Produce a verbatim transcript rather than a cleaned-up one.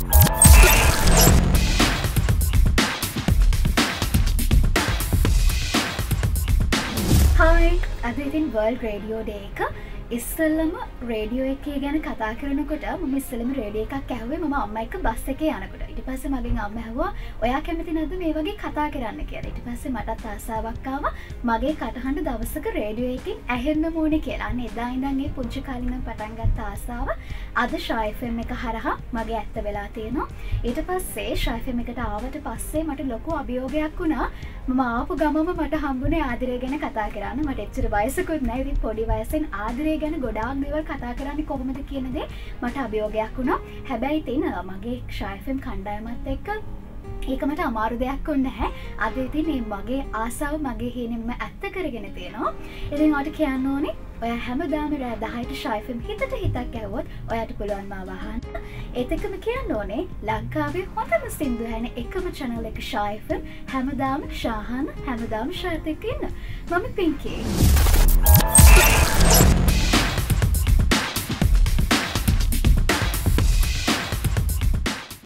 Hi, අද ඉතින් World Radio Day එක ඉස්සෙල්ලම රේඩියෝ එකේ ගැන කතා කරනකොට මම ඉස්සෙල්ලම රේඩියෝ එකක් ඇහුවේ මම අම්මා එක්ක බස් එකේ යනකොට. ඊට පස්සේ මගෙන් අම්මා ඇහුවා ඔයා කැමති නැද්ද මේ වගේ කතා කරන්න කියලා. ඊට පස්සේ මටත් ආසාවක් ආවා මගේ කටහඬ දවසක රේඩියෝ එකෙන් ඇහෙන්න ඕනේ කියලා. අන්න එදා ඉඳන් මේ පුංචි කාලේ ඉඳන් පටන් ගත්ත ආසාව අද ශා එෆ් එම් එක හරහා මගේ ඇත්ත වෙලා තියෙනවා. ඊට පස්සේ ශා එෆ් එම් එකට ආවට පස්සේ මට ලොකු අභියෝගයක් වුණා. මම ආපු ගමම මට හම්බුනේ ආදරය ගැන කතා කරන්න. මට එච්චර වයසකුත් නැහැ. ඉතින් පොඩි වයසෙන් ආදරය ගැන ගොඩාක් දේවල් කතා කරන්නේ කොහොමද කියන දේ මට අභියෝගයක් වුණා. හැබැයි ඉතින් මගේ ශා එෆ් එම් කණ්ඩායමත් එක්ක ඒක මට අමාරු දෙයක් වුණේ නැහැ. අද ඉතින් මේ මගේ ආසාව මගේ හේනෙම ඇත්ත කරගෙන තියෙනවා. ඉතින් ඔයාලට කියන්න ඕනේ ඔයා හැමදාම රෑ දහයට ශා එෆ් එම් හිතට හිතක් ඇහුවොත් ඔයාට පුළුවන් මාව අහන්න. ඒත් එක්කම කියන්න ඕනේ ලංකාවේ හොඳම සින්දු හැන එකම channel එක ශා එෆ් එම් හැමදාම ශාහන හැමදාම ශාත් එක්ක ඉන්න. මම පින්කී.